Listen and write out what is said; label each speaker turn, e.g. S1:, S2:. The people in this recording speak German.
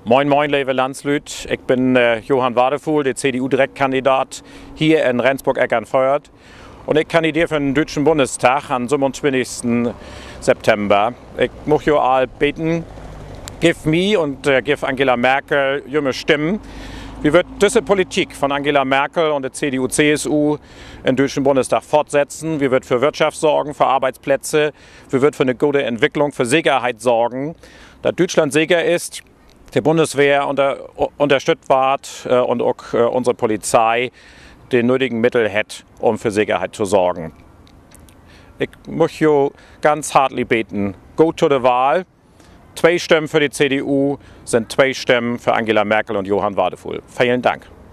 S1: Moin moin, liebe Landslüt. Ich bin Johann Wadefuhl, der CDU-Direktkandidat hier in Rendsburg-Eckernförde. Und ich kandidiere für den Deutschen Bundestag am 27. September. Ich möchte euch alle beten, gib mir und gib Angela Merkel junge Stimmen. Wie wird diese Politik von Angela Merkel und der CDU-CSU im Deutschen Bundestag fortsetzen? Wie wird für Wirtschaft sorgen, für Arbeitsplätze? Wie wird für eine gute Entwicklung, für Sicherheit sorgen? Da Deutschland sicher ist, die Bundeswehr unterstützt wird und auch unsere Polizei die nötigen Mittel hat, um für Sicherheit zu sorgen. Ich möchte ganz hartlich beten, go to the Wahl. 2 Stimmen für die CDU sind 2 Stimmen für Angela Merkel und Johann Wadefuhl. Vielen Dank.